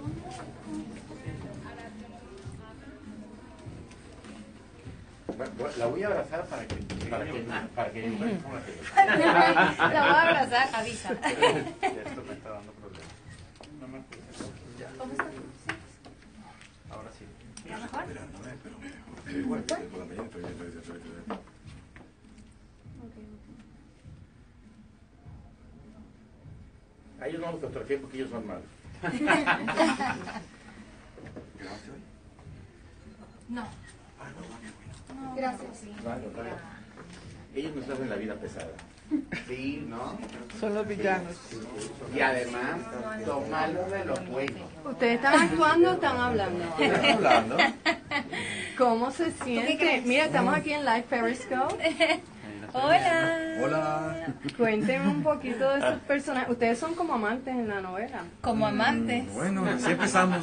La voy a abrazar para que La voy a abrazar, avisa. Esto me está dando problemas. ¿Cómo está? Ahora sí. ¿Está mejor? A ellos no los fotografían porque ellos son malos. No. Gracias. Ellos nos hacen la vida pesada. Sí, ¿no? Son los villanos. Y además, tomarlo de los buenos. ¿Ustedes están actuando o están hablando? ¿Estás hablando? ¿Cómo se siente? Mira, estamos aquí en Live Periscope. Hola. Hola. Cuéntenme un poquito de esos personajes. Ustedes son como amantes en la novela. Como amantes. Bueno, así empezamos.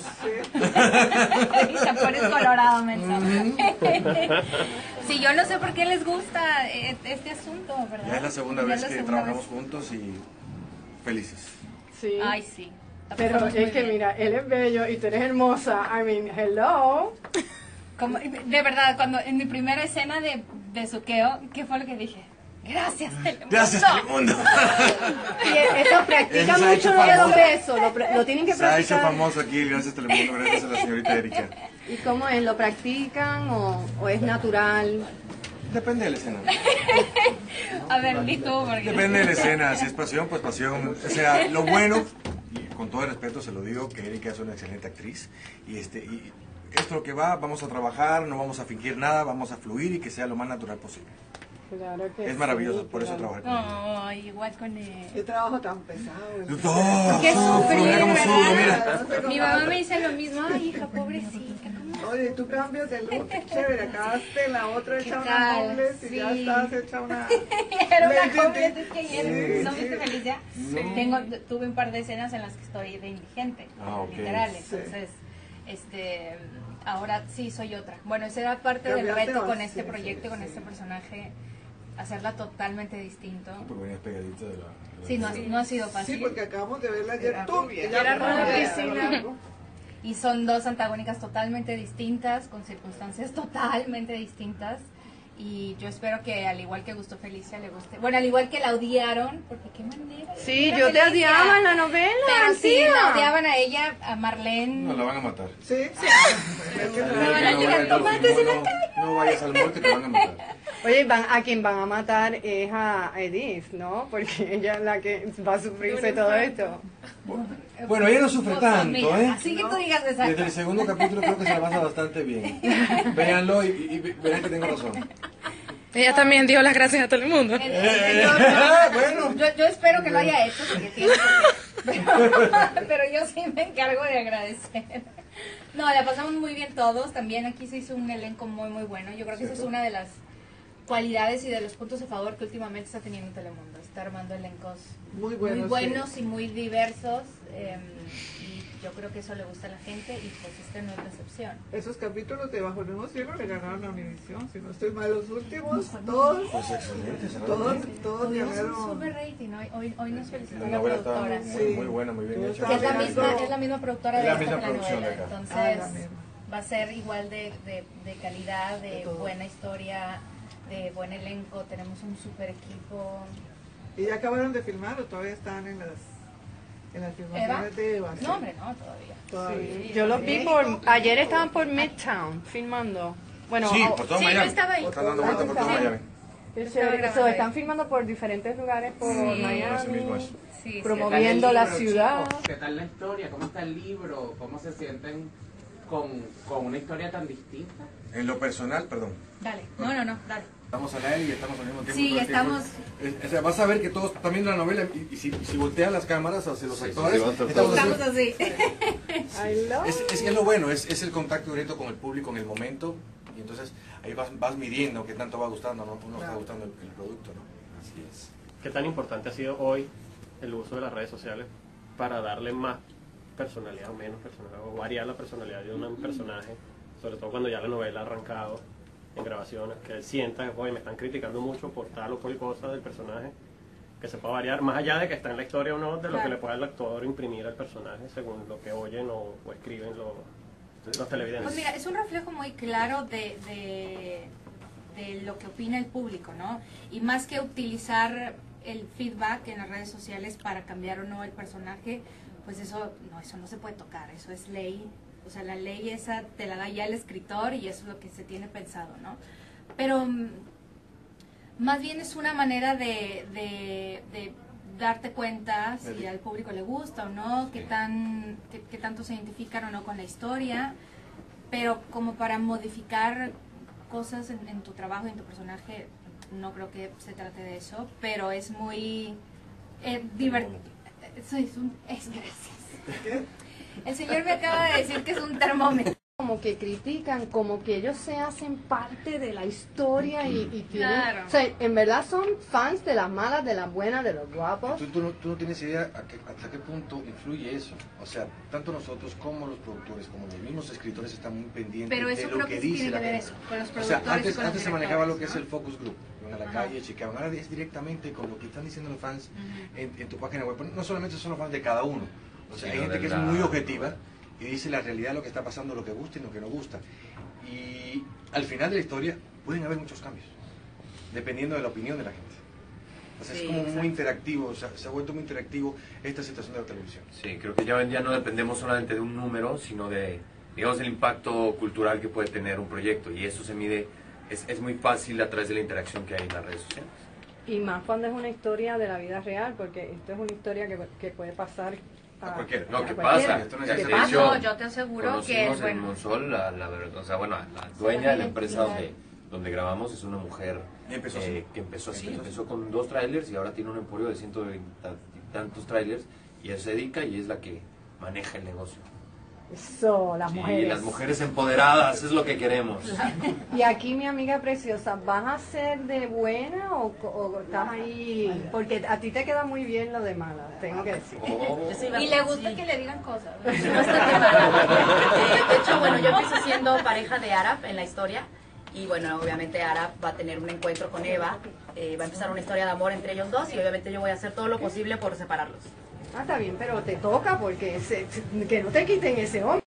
Se pone colorado, mensa. Sí, yo no sé por qué les gusta este asunto, ¿verdad? Ya es la segunda Ya vez la que segunda trabajamos vez. juntos y felices. Sí. Ay, sí. La Pero pasamos muy es que bien. mira, él es bello y tú eres hermosa. I mean, hello. Como, de verdad, cuando en mi primera escena de suqueo, ¿qué fue lo que dije? Gracias, Telemundo. Gracias, Telemundo. Y eso practica Eso se ha hecho mucho los famoso. besos. Lo tienen que Se ha hecho practicar. famoso aquí, gracias Telemundo, gracias a la señorita Erika. ¿Y cómo es? ¿Lo practican o es natural? Depende de la escena. A ver, di tú, porque... Depende de la escena. Si es pasión, pues pasión. O sea, lo bueno, y con todo el respeto se lo digo, que Erika es una excelente actriz. Y esto es lo que va, vamos a trabajar, no vamos a fingir nada, vamos a fluir y que sea lo más natural posible. Claro que Es maravilloso, sí, por eso claro. trabajar con ella. No, igual con él. Qué trabajo tan pesado. ¡Oh! Qué Sufro, mira cómo sufrir, sudo, ¿verdad? mira. Mi mamá me dice lo mismo. Ay, hija, pobrecita. ¿Cómo? Oye, tú cambias de look, qué chévere, acabaste la otra ¿Qué hecha una tal? homeless y ya Sí. estás hecha una... Era una Lady joven, Di. es que ayer, ¿no Sí, viste sí. Felicia? Tuve un par de escenas en las que estoy de indigente, Ah, ok. literal, Sí. entonces, ahora sí soy otra. Bueno, esa era parte del Cambiaste reto con bastante, este sí, proyecto, con sí. este personaje, hacerla totalmente distinto. Porque venías pegadita de la... Sí, no ha sido fácil. Sí, porque acabamos de verla ayer tú. Era rubia. piscina. Y son dos antagónicas totalmente distintas, con circunstancias totalmente distintas. Y yo espero que, al igual que gustó Felicia, le guste. Bueno, al igual que la odiaron, porque qué manera. Sí, Era yo te Felicia. odiaba en la novela. Pero sí, tía. la odiaban a ella, a Marlene. No, la van a matar. Sí, sí. No vayas al monte, te van a matar. Oye, a quien van a matar es a Edith, ¿no? Porque ella es la que va a sufrirse todo esto. Bueno, ella no sufre tanto, Mira, ¿eh? así que tú digas Desde el exacto. segundo capítulo creo que se la pasa bastante bien. Véanlo y verán que tengo razón. Ella también dio las gracias a todo el mundo. Bueno. Yo espero que lo haya hecho, porque tiene pero yo sí me encargo de agradecer. No, la pasamos muy bien todos. También aquí se hizo un elenco muy, muy bueno. Yo creo que esa es una de las cualidades y de los puntos a favor que últimamente está teniendo Telemundo. Está armando elencos Muy buenos, y muy diversos. Y yo creo que eso le gusta a la gente y pues este no es la excepción. Esos capítulos de Bajo el Nuevo Cielo le ganaron a Univisión. Si no estoy mal, los últimos, todos, Pues excelente, se todos Tuvimos un ganaron. super rating. Hoy nos felicitó La la novela está productora. muy buena, muy bien hecha. Que es la misma productora Es de la esta misma que la producción de novela. acá. Entonces la misma. va a ser igual de calidad, de buena historia, de buen elenco. Tenemos un super equipo. ¿Y ya acabaron de filmar o todavía están en las filmaciones de Eva? No, hombre, no, todavía. Sí, yo los vi ayer estaban por Midtown filmando. Bueno, Sí, por todo Sí, yo Miami. estaba ahí. Están dando vueltas por todo Miami. qué estaba chévere. grabando So, ahí. están filmando por diferentes lugares por Sí, así Miami, mismo es. Sí, promoviendo la ciudad. ¿Qué tal la historia? ¿Cómo está el libro? ¿Cómo se sienten con una historia tan distinta? En lo personal, perdón. Dale, no, dale. Estamos al aire y estamos al mismo tiempo. Sí, todo el tiempo. estamos- O sea, vas a ver que todos están viendo la novela y si voltean las cámaras hacia los actores, estamos Estamos así. así. I love Es lo bueno, es el contacto directo con el público en el momento y entonces ahí vas midiendo qué tanto va gustando, ¿no? Uno está gustando el producto, ¿no? Así es. ¿Qué tan importante ha sido hoy el uso de las redes sociales para darle más personalidad o menos personalidad, o variar la personalidad de un personaje, sobre todo cuando ya la novela ha arrancado en grabaciones, que sientan, oye, me están criticando mucho por tal o cual cosa del personaje, que se pueda variar, más allá de que está en la historia o no, de lo que le pueda el actor imprimir al personaje según lo que oyen o escriben los televidentes. Pues mira, es un reflejo muy claro de lo que opina el público, ¿no? Y más que utilizar el feedback en las redes sociales para cambiar o no el personaje, pues eso no se puede tocar, eso es ley. O sea, la ley esa te la da ya el escritor y eso es lo que se tiene pensado, ¿no? Pero más bien es una manera de darte cuenta si al público le gusta o no, qué tanto se identifican o no con la historia, pero como para modificar cosas en tu trabajo y en tu personaje, no creo que se trate de eso, pero es muy divertido. Gracias. El señor me acaba de decir que es un termómetro. Como que critican, como que ellos se hacen parte de la historia y tienen... Claro. O sea, en verdad son fans de las malas, de las buenas, de los guapos. Tú no tienes idea hasta qué punto influye eso. O sea, tanto nosotros como los productores, como los mismos escritores están muy pendientes Pero eso de lo creo que que sí dice tiene la que ver gente. eso, con los O productores sea, y con los antes se manejaba lo que directores, es el focus group. Iban a la calle, chequeaban. Ahora es directamente con lo que están diciendo los fans en tu página web. No solamente son los fans de cada uno. O sea, hay gente que es muy objetiva y dice la realidad de lo que está pasando, lo que gusta y lo que no gusta. Y al final de la historia pueden haber muchos cambios, dependiendo de la opinión de la gente. O sea, es como muy interactivo, o sea, se ha vuelto muy interactivo esta situación de la televisión. Sí, creo que ya hoy en día no dependemos solamente de un número, sino de, digamos, el impacto cultural que puede tener un proyecto. Y eso se mide, es muy fácil a través de la interacción que hay en las redes sociales. Y más cuando es una historia de la vida real, porque esto es una historia que puede pasar A cualquiera. No, a ¿qué cualquiera. pasa? Esto no De es hecho, No, yo te aseguro que conocimos es bueno. en Monsol, la dueña de la empresa donde grabamos es una mujer Y empezó así. que empezó así, empezó con 2 trailers y ahora tiene un emporio de 120 y tantos trailers y ella se dedica y es la que maneja el negocio. Eso, las Sí, mujeres. las mujeres empoderadas es lo que queremos. Y aquí, mi amiga preciosa, ¿vas a ser de buena o estás ahí? Porque a ti te queda muy bien lo de mala, tengo que decir. Y le gusta que le digan cosas. Bastante mal. De hecho, bueno, yo empiezo siendo pareja de Arap en la historia. Y bueno, obviamente Arap va a tener un encuentro con Eva. Va a empezar una historia de amor entre ellos dos. Y obviamente yo voy a hacer todo lo posible por separarlos. Ah, está bien, pero te toca porque que no te quiten ese hombre.